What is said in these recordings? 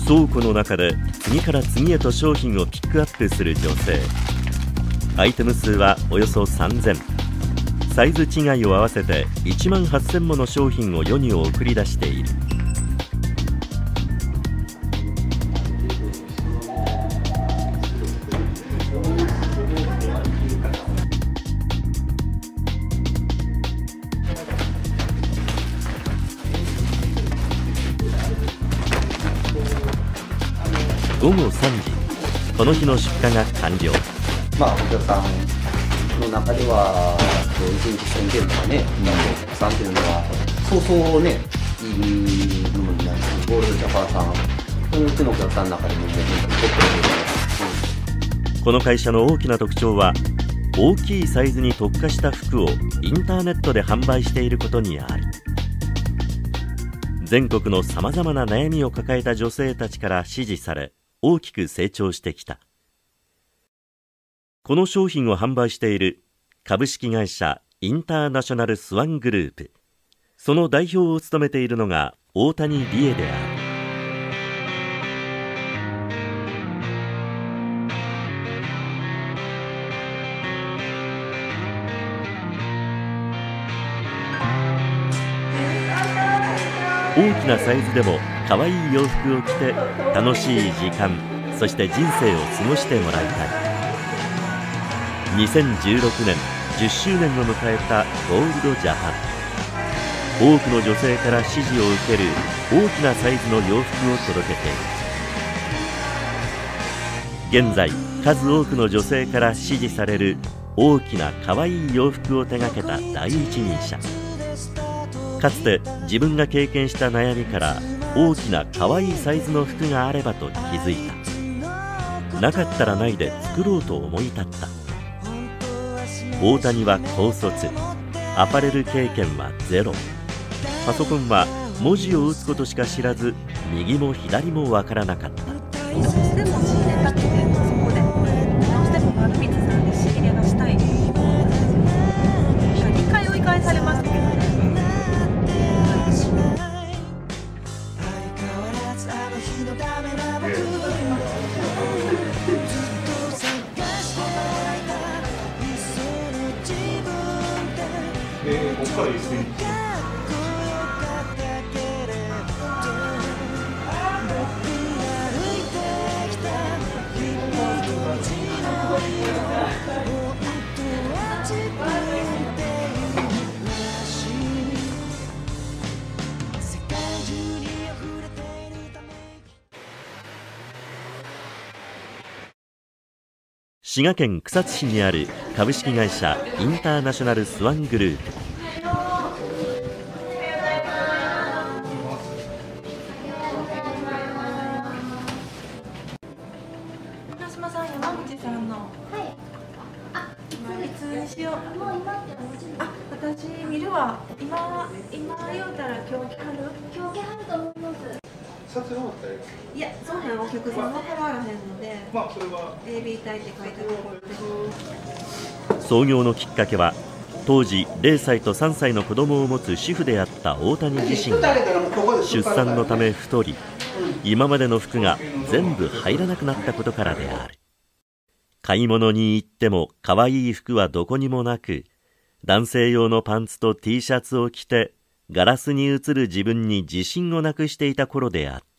倉庫の中で次から次へと商品をピックアップする女性。アイテム数はおよそ3000。サイズ違いを合わせて1万8000もの商品を世に送り出している。午後3時、この日の出荷が完了。 お客さんの中では1日1000件とかね、お客さんっていうのはそうそうね、いい部分になるし、ゴールドジャパンさん、うちのお客さんの中でもトップで。 この会社の大きな特徴は、大きいサイズに特化した服をインターネットで販売していることにある。全国のさまざまな悩みを抱えた女性たちから支持され、大きく成長してきた。この商品を販売している株式会社インターナショナルスワングループ、その代表を務めているのが大谷理恵である。大きなサイズでも可愛い洋服を着て楽しい時間、そして人生を過ごしてもらいたい。2016年10周年を迎えたゴールドジャパン。多くの女性から支持を受ける大きなサイズの洋服を届けている。現在数多くの女性から支持される大きな可愛い洋服を手掛けた第一人者。かつて自分が経験した悩みから大きな可愛いサイズの服があればと気づいた。なかったらないで作ろうと思い立った。大谷は高卒、アパレル経験はゼロ。パソコンは文字を打つことしか知らず、右も左もわからなかった。 どうしても仕入れたくて、そこでどうしても丸光さんで仕入れがしたい。2回追い返されましたけどね。 ここから1センチ。 滋賀県草津市にある株式会社インターナショナルスワングループ。 浦島さん、山口さんの。はい。いつにしよう。もう今って。私見るわ。今言うたら今日来はると思います。いや、そうね、お客さん分からへんので、それは AB 体って書いてあるところで。 創業のきっかけは、当時0歳と3歳の子供を持つ主婦であった大谷自身が出産のため太り、今までの服が全部入らなくなったことからである。買い物に行っても可愛い服はどこにもなく、男性用のパンツと T シャツを着てガラスに映る自分に自信をなくしていた頃であった。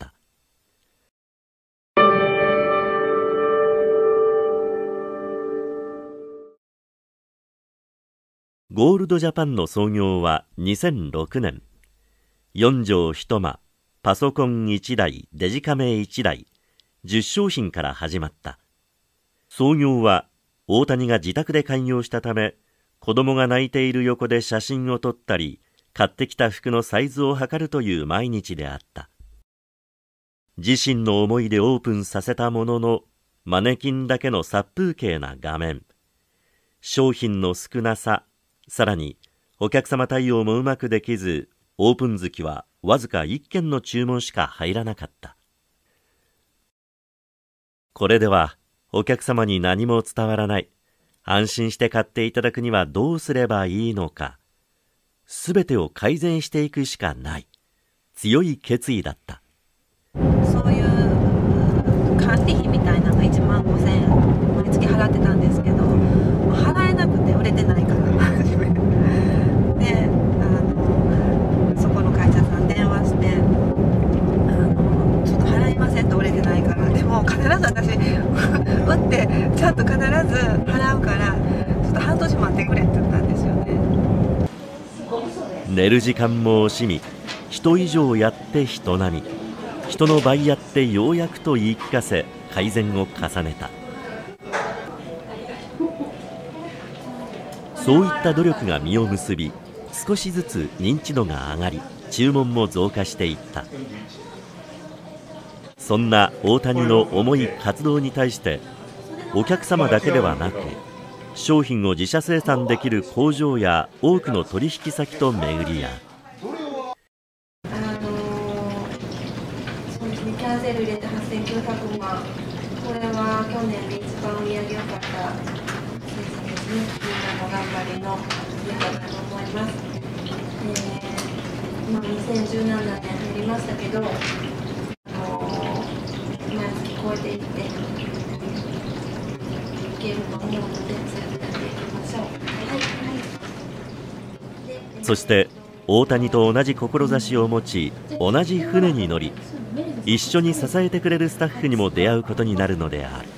ゴールドジャパンの創業は2006年。4畳一間、パソコン1台、デジカメ1台、10商品から始まった。創業は大谷が自宅で開業したため、子供が泣いている横で写真を撮ったり、買ってきた服のサイズを測るという毎日であった。自身の思いでオープンさせたものの、マネキンだけの殺風景な画面、商品の少なさ、さらにお客様対応もうまくできず、オープン月はわずか1件の注文しか入らなかった。これではお客様に何も伝わらない。安心して買っていただくにはどうすればいいのか。すべてを改善していくしかない。強い決意だった。 そういうちゃんと必ず払うからちょっと半年待ってくれって言ったんですよね。 寝る時間も惜しみ、人以上やって人並み、人の倍やってようやくと言い聞かせ改善を重ねた。そういった努力が実を結び、少しずつ認知度が上がり、注文も増加していった。そんな大谷の重い活動に対して、お客様だけではなく商品を自社生産できる工場や多くの取引先と巡り合う。 そうですね、キャンセル入れて8900万、これは去年で一番売り上げ良かった成績ですね。みんなの頑張りの成果だと思います。2017年入りましたけど、毎月超えていっていけると思うので、そうやってやっていきましょう。 そして大谷と同じ志を持ち、同じ船に乗り、一緒に支えてくれるスタッフにも出会うことになるのである。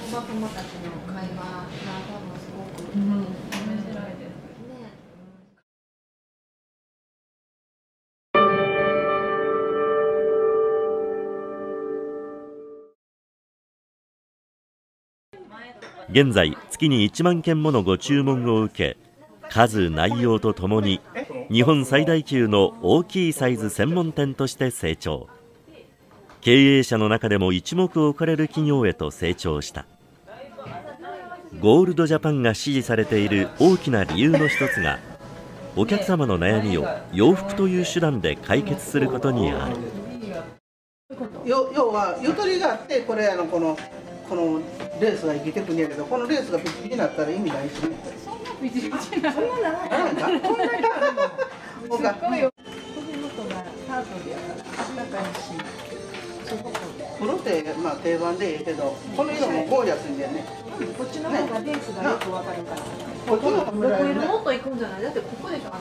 現在月に1万件ものご注文を受け、数内容とともに日本最大級の大きいサイズ専門店として成長。経営者の中でも一目置かれる企業へと成長した。ゴールドジャパンが支持されている大きな理由の一つが、お客様の悩みを洋服という手段で解決することにある。 要はゆとりがあって、これこのレースが生きてくんやけど、このレースがピチピチになったら意味ないしね。そんなピチピチなそんなならんか。こんなにあるの。すごいよ。首元がタートルやからあったかいし、すごく黒って定番でいいけど、この色もゴージャスんだよね。こっちの方がレースがよくわかるから。こっちの方がもっといくんじゃない？だってここでしょ、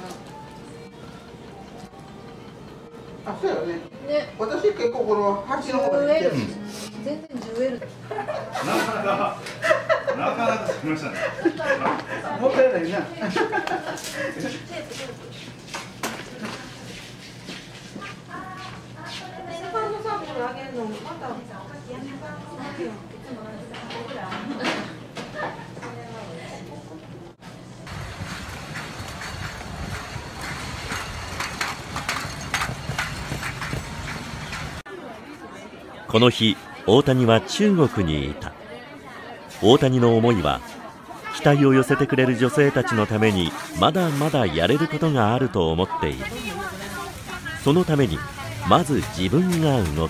あ、そうやよね。私結構この端の方がいい。全然 10L なかなか作りましたね。もったいないな。セカンドサークル上げるのまたこの日、大谷は中国にいた。大谷の思いは、期待を寄せてくれる女性たちのためにまだまだやれることがあると思っている。そのためにまず自分が動く。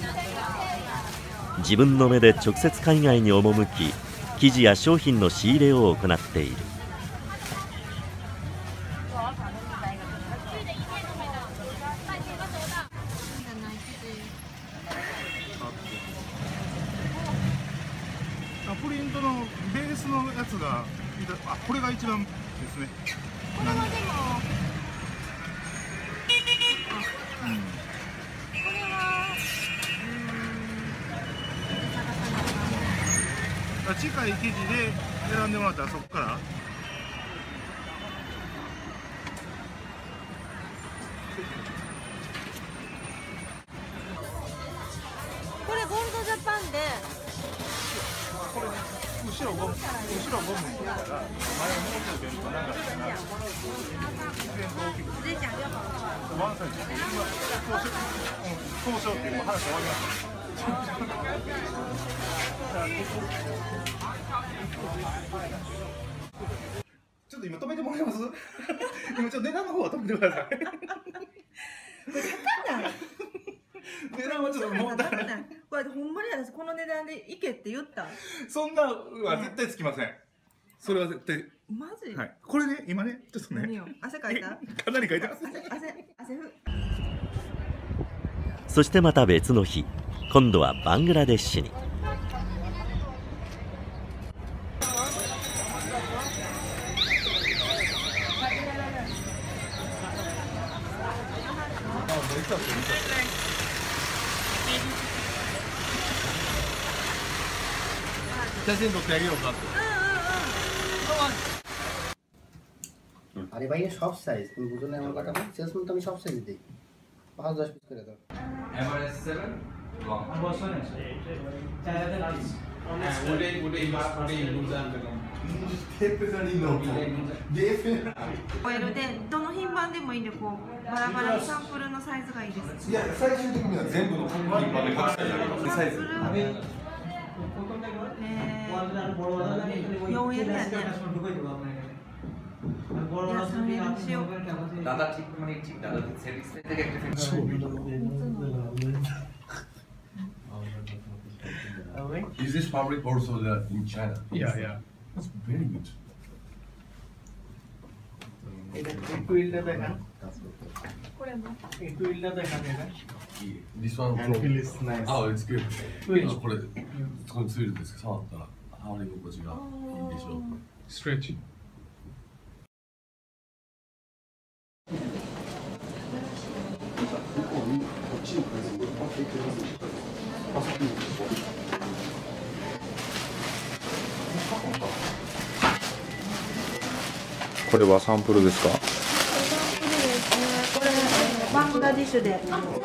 自分の目で直接海外に赴き、生地や商品の仕入れを行っている。 プリントのベースのやつが、これが一番ですね。これはでも、これは近い生地で選んでもらったら、そこからこれゴールドジャパンでこれね、後ろゴムだから前をもうちょっとベルトなんかしたら全部大きくワンサイズ交渉っていう話終わりました。ちょっと今止めてもらえます？今ちょっと値段の方は止めてください。値段はちょっともうだからこれほんまに私この値段でいけって言った。 そんなは絶対つきません。それは絶対。 マジ？ はい。これね、今ね、ちょっとね。 何よ？汗かいた？ かなりかいてます。 汗ふ。 そしてまた別の日、今度はバングラデシュに。 写真撮ってあげようかって。 আরে ভাই সব সাইজ তুমি বুঝো না আমার কথা সেলসম্যান তো আমি সব সাইজ দেই 5-10 পিস করে দাও এভারেজ 7 লং বসো না চাইলে লাইস ওটাই ইউজার দেখো オイルでどの品番でもいいんでこうバラバラにサンプルのサイズがいいです。 いや最終的には全部の品番で各サイズあります。サイズ。 4円だよね。 দাদা ঠিক মানে ঠিক দাদা সেটিংস থেকে একটা Is this fabric also in China? Yeah, yeah. That's very good. This one from... is nice. Oh, it's good. これ、そこについるんですけど、触ったら触り心地がいいでしょう。Stretch. これはサンプルですか？ サンプルですね。これバングラディッシュで。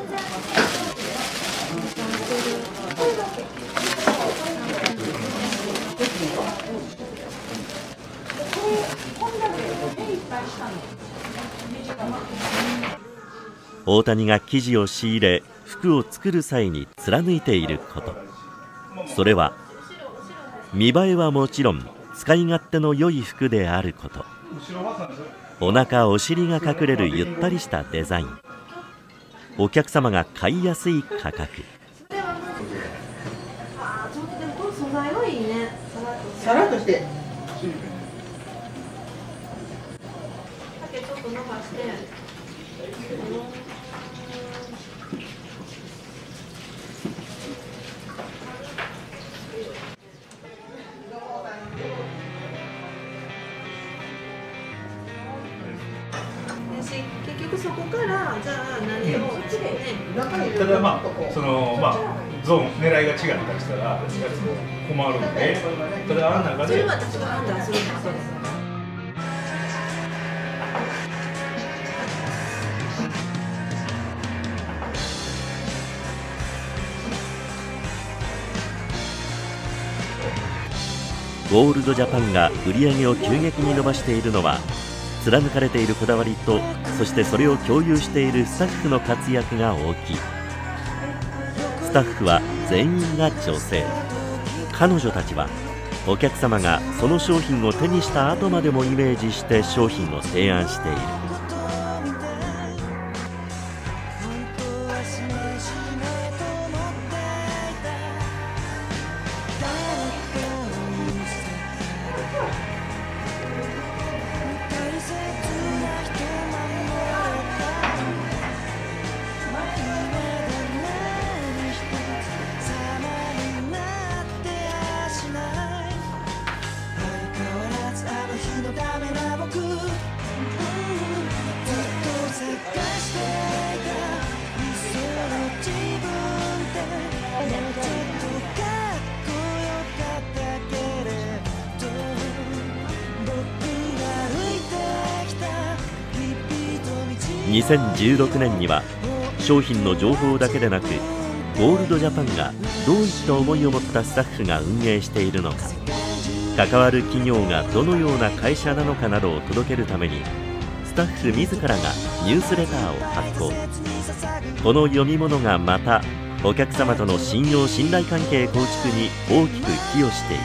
大谷が生地を仕入れ服を作る際に貫いていること、それは見栄えはもちろん使い勝手の良い服であること。お腹お尻が隠れるゆったりしたデザイン、お客様が買いやすい価格。 素材はいいね。 さらっとして。 丈ちょっと伸ばして。結局そこからじゃあ何をただまあそのまあゾーン狙いが違ったりしたら困るんで、ただあの中でそれは私が判断するんだそうです。 ゴールドジャパンが売り上げを急激に伸ばしているのは、貫かれているこだわりと、そしてそれを共有しているスタッフの活躍が大きい。スタッフは全員が女性。彼女たちはお客様がその商品を手にした後までもイメージして商品を提案している。2016年には商品の情報だけでなく、ゴールドジャパンがどういった思いを持ったスタッフが運営しているのか、関わる企業がどのような会社なのかなどを届けるために、スタッフ自らがニュースレターを発行。この読み物がまたお客様との信用信頼関係構築に大きく寄与してい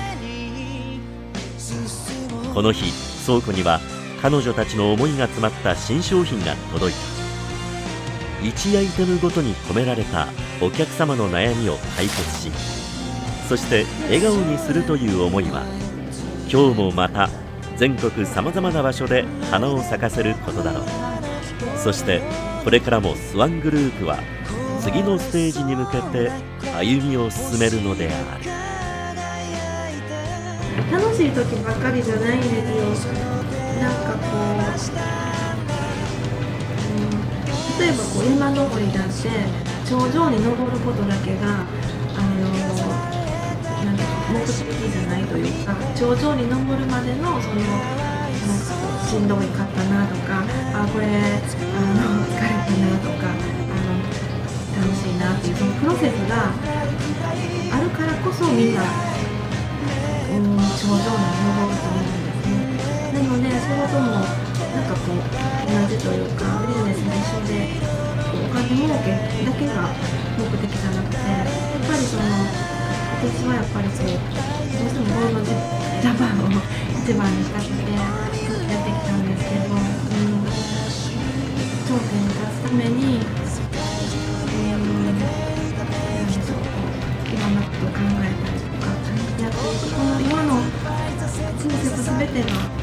る。この日、倉庫には彼女たちの思いが詰まった新商品が届いた。1アイテムごとに込められたお客様の悩みを解決し、そして笑顔にするという思いは、今日もまた全国さまざまな場所で花を咲かせることだろう。そしてこれからもスワングループは次のステージに向けて歩みを進めるのである。 楽しい時ばっかりじゃないんですよ。なんかこう、例えばこう山登りだって頂上に登ることだけがなんか目的じゃないというか、頂上に登るまでのそのしんどいかったなとか、これ疲れたなとか、楽しいなっていうそのプロセスがあるからこそみんな、頂上に登ると思うんですね。なので仕事もなんかこう同じというか、ビジネスも一緒でお金儲けだけが目的じゃなくて、やっぱり私はやっぱりどうしてもゴールドジャパンを一番にしたくてやってきたんですけど、頂点に立つためにいろんなことを考えたりとかやっていく、この今のプロセス全てが